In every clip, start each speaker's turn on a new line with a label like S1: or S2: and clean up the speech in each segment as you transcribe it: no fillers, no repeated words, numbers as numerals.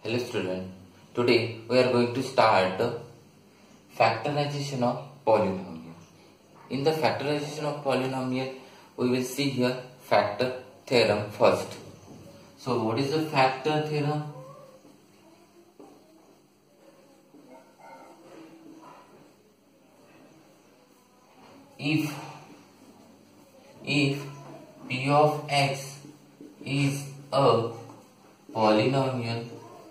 S1: Hello student, today we are going to start factorization of polynomial. In the factorization of polynomial, we will see here factor theorem first. So what is the factor theorem? If p of x is a polynomial,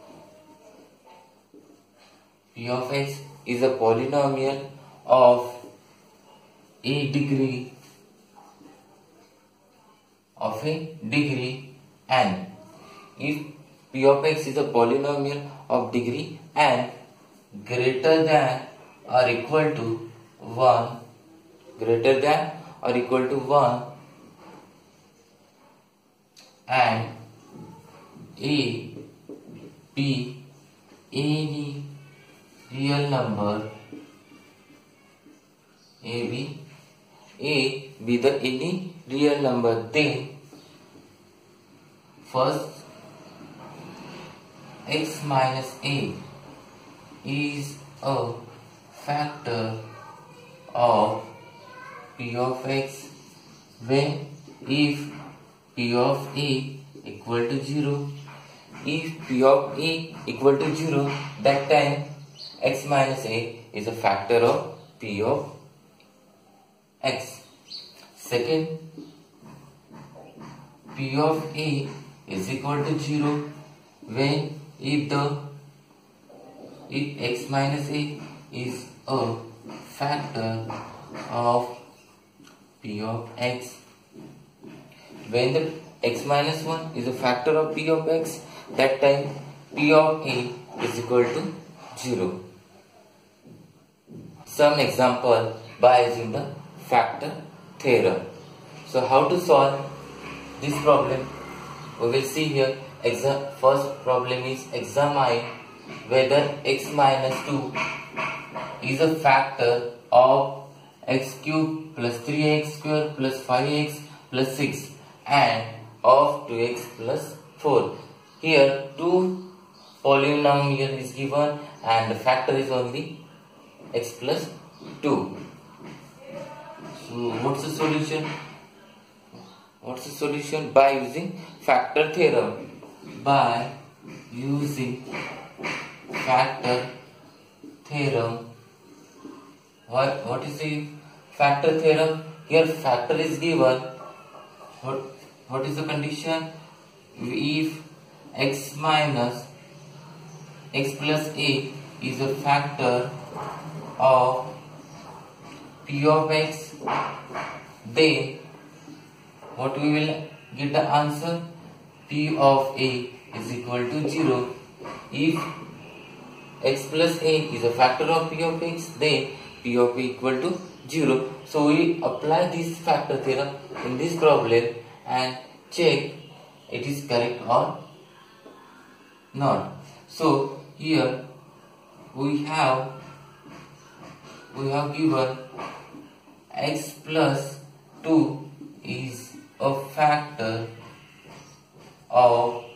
S1: p of x is a polynomial of a degree n. If p of x is a polynomial of degree n greater than or equal to 1, and be any real number, be the any real number, then first x minus a is a factor of p of x when if p of a equal to 0. If p of a equal to 0, that time x minus a is a factor of p of x. Second, p of a is equal to 0 when if x minus a is a factor of p of x. When the x minus 1 is a factor of p of x, that time p of a is equal to 0. Some example by using the factor theorem. So how to solve this problem? We will see here. First problem is examine whether x minus 2 is a factor of x cube plus 3x square plus 5x plus 6 and of 2x plus 4. Here two polynomial is given and the factor is only x plus 2. So what's the solution? By using factor theorem. By using factor theorem. What is the factor theorem? Here factor is given. What is the condition? If x minus x plus a is a factor of p of x, then what we will get the answer? P of a is equal to 0. If x plus a is a factor of p of x, then p of a equal to 0. So we apply this factor theorem in this problem and check it is correct or not. So here we have given x plus 2 is a factor of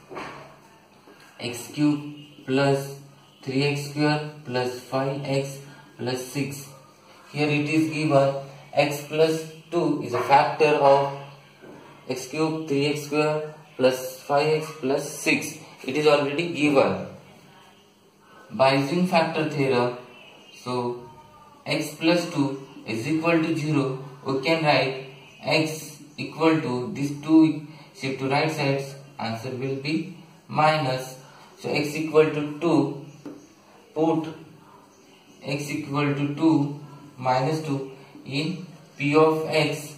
S1: x cube plus 3x square plus 5x plus 6. Here it is given x plus 2 is a factor of x cube 3x square plus 5x plus 6. It is already given. By using factor theorem, so x plus 2 is equal to 0. We can write x equal to this 2 shift to right sides, answer will be minus. So x equal to 2, put x equal to 2 minus 2 in p of x,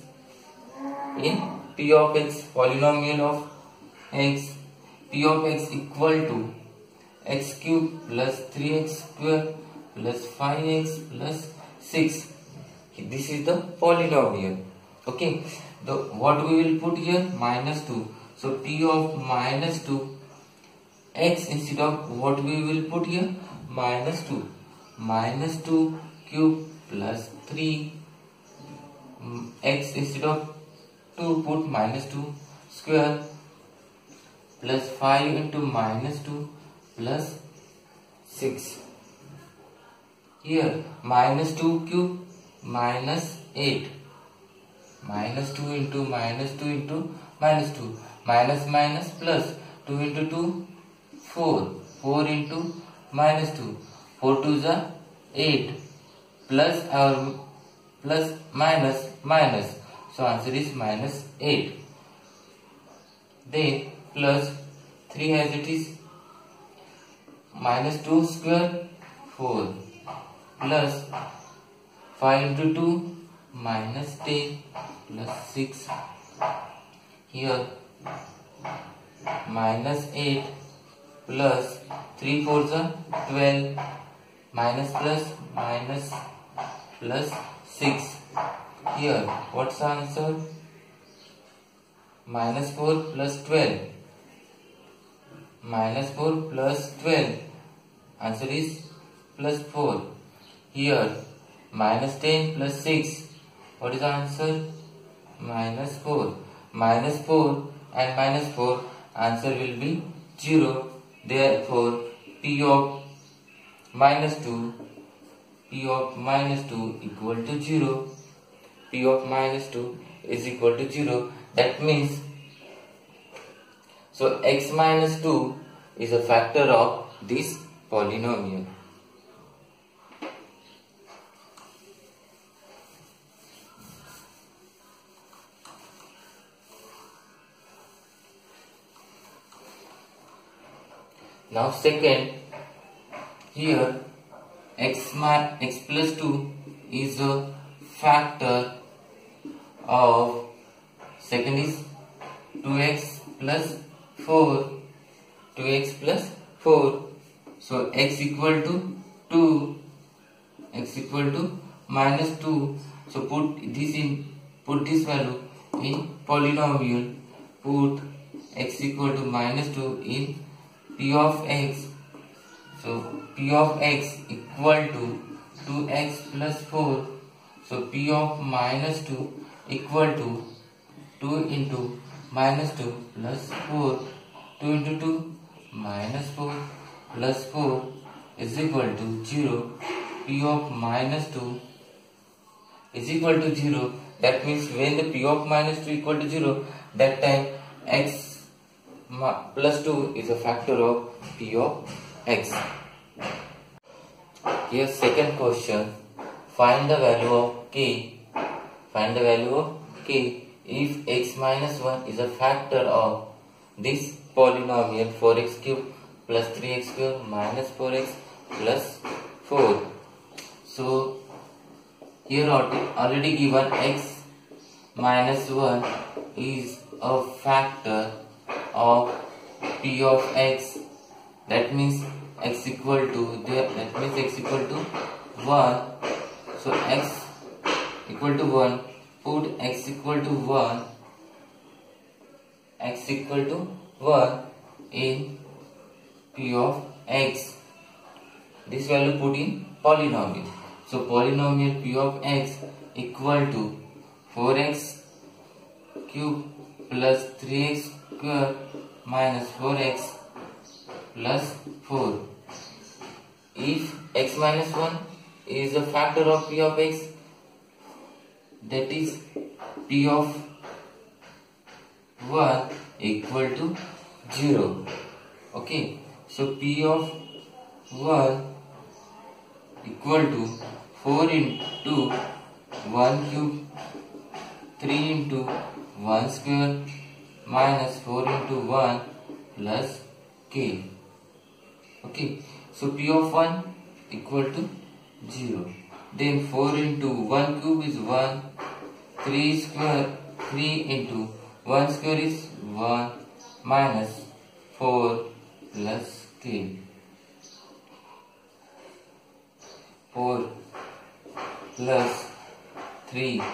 S1: polynomial of x, p of x equal to x cube plus 3x square plus 5x plus 6. This is the polynomial. Okay, what we will put here? Minus 2. So p of minus 2 x, instead of what we will put here? Minus 2 cube plus 3 x, instead of 2 put minus 2 square plus 5 into minus 2 plus 6. Here minus 2 cube minus 8. Minus 2 into minus 2 into minus 2. Minus minus plus 2 into 2 4. 4 into minus 2. 4 to the 8. Plus or plus minus minus. So answer is minus 8. Then plus 3 as it is. Minus 2 square 4 plus 5 into 2 minus 10 plus 6. Here minus 8 plus 3 4s are 12 minus plus minus plus 6. Here what's the answer? Minus 4 plus 12. Minus 4 plus 12. Answer is plus 4. Here minus 10 plus 6. What is the answer? Minus 4. Minus 4 and minus 4. Answer will be 0. Therefore P of minus 2. P of minus 2 equal to 0. P of minus 2 is equal to 0. That means, so x minus 2 is a factor of this polynomial. Now second, here x plus 2 is a factor of, second is 2x plus 4. 2x plus 4. So x equal to 2. X equal to minus 2. So put this value in polynomial. Put x equal to minus 2 in P of x. So P of x equal to 2x plus 4. So P of minus 2 equal to 2 into minus 2 plus 4. 2 into 2 minus 4 plus 4 is equal to 0. P of minus 2 is equal to 0. That means when the P of minus 2 equal to 0, that time x plus 2 is a factor of P of x. Here second question. Find the value of k. Find the value of k if x minus 1 is a factor of this polynomial 4x cube plus 3x square minus 4x plus 4. So here already given x minus 1 is a factor of P of x. That means x equal to that means x equal to 1. So x equal to 1. Put x equal to 1. X equal to 1 in P of x. This value put in polynomial. So polynomial P of x equal to 4x cube plus 3x square minus 4x plus 4. If x minus 1 is a factor of P of x, that is P of 1 equal to 0. Okay, so P of 1 equal to 4 into 1 cube 3 into 1 square minus 4 into 1 plus k. Okay, so P of 1 equal to 0. Then 4 into 1 cube is 1. 3 square 3 into 1 square is 1 minus 4 plus k. 4 plus 3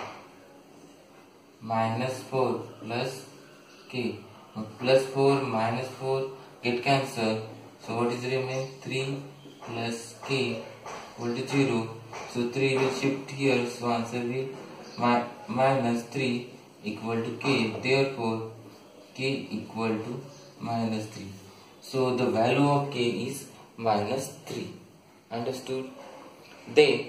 S1: minus 4 plus k. Plus 4 minus 4 get cancelled. So what is remain? 3 plus k equal to 0. So 3 will shift here. So answer will minus 3 equal to k. Therefore k equal to minus 3. So the value of k is minus 3. Understood? Then,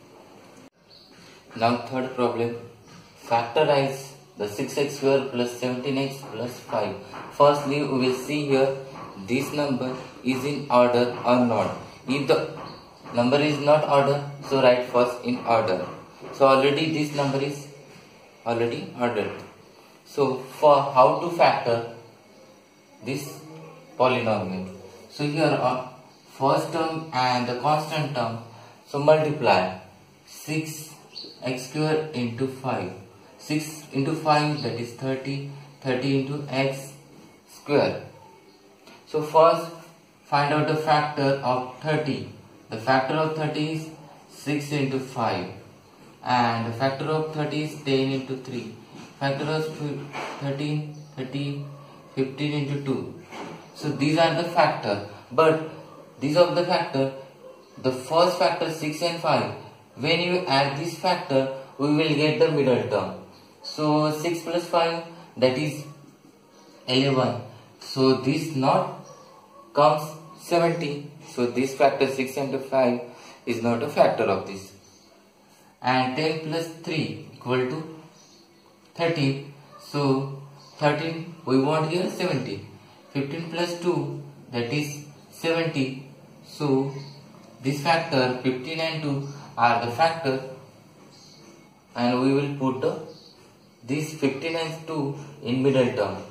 S1: now third problem. Factorize the 6x square plus 17x plus 5. Firstly, we will see here this number is in order or not. If the number is not order, so write first in order. So already this number is already ordered. So for how to factor this polynomial. So here first term and the constant term. So multiply 6x square into 5. 6 into 5, that is 30. 30 into x square. So first find out the factor of 30. The factor of 30 is 6 into 5. And the factor of 30 is 10 into 3. Factor of 13, 15 into 2. So these are the factor. But these are the factor. The first factor 6 and 5. When you add this factor, we will get the middle term. So 6 plus 5, that is 11. So this not comes 70. So this factor 6 into 5 is not a factor of this. And 10 plus 3 equal to 13. So 13 we want here 70. 15 plus 2, that is 70. So this factor 15 and 2 are the factor, and we will put this 15 and 2 in middle term.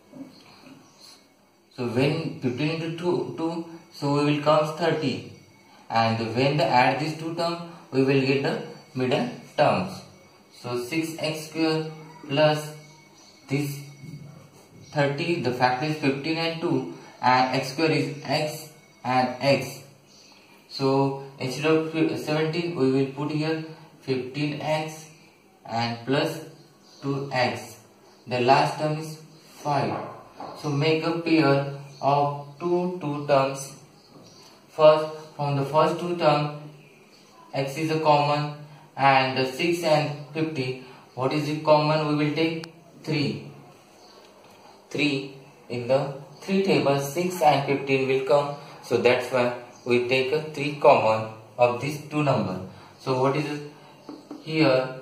S1: So when 15 into 2, so we will come 30, and when they add these two terms, we will get the middle terms. So 6x square plus this 30, the factor is 15 and 2, and x square is x and x. So instead of 17, we will put here 15x and plus 2x. The last term is 5. So make a pair of two terms. First, from the first two terms, x is a common, and the 6 and 15, what is it common? We will take 3. 3 in the 3 table, 6 and 15 will come. So that's why we take a 3 common of these two numbers. So what is it? Here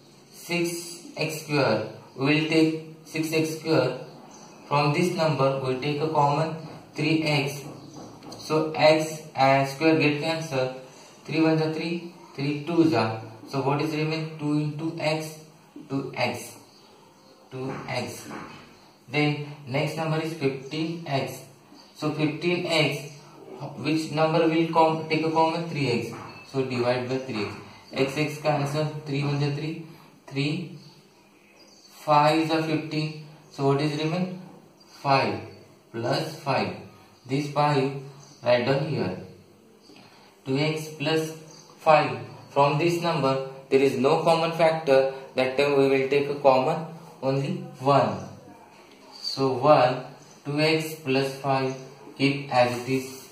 S1: 6x square, we will take 6x square. From this number we will take a common 3x. So x and square get cancelled. 3 1 is 3, 3 2 is. So what is remain? 2 into x, 2x. 2x. Then next number is 15x. So 15x, which number will take a common? 3x. So divide by 3x. X cancel. 3 1 is 3, 3. 5 is 15. So what is remain? 5 plus 5. This 5 write down here. 2x plus 5. From this number there is no common factor. That time we will take a common only 1. So 1, 2x plus 5, keep as it is.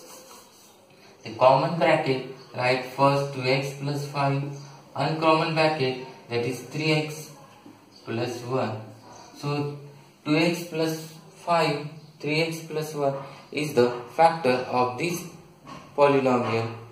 S1: The common bracket, write first 2x plus 5. Uncommon bracket, that is 3x plus 1. So 2x plus 5, 3x plus 1 is the factor of this polynomial.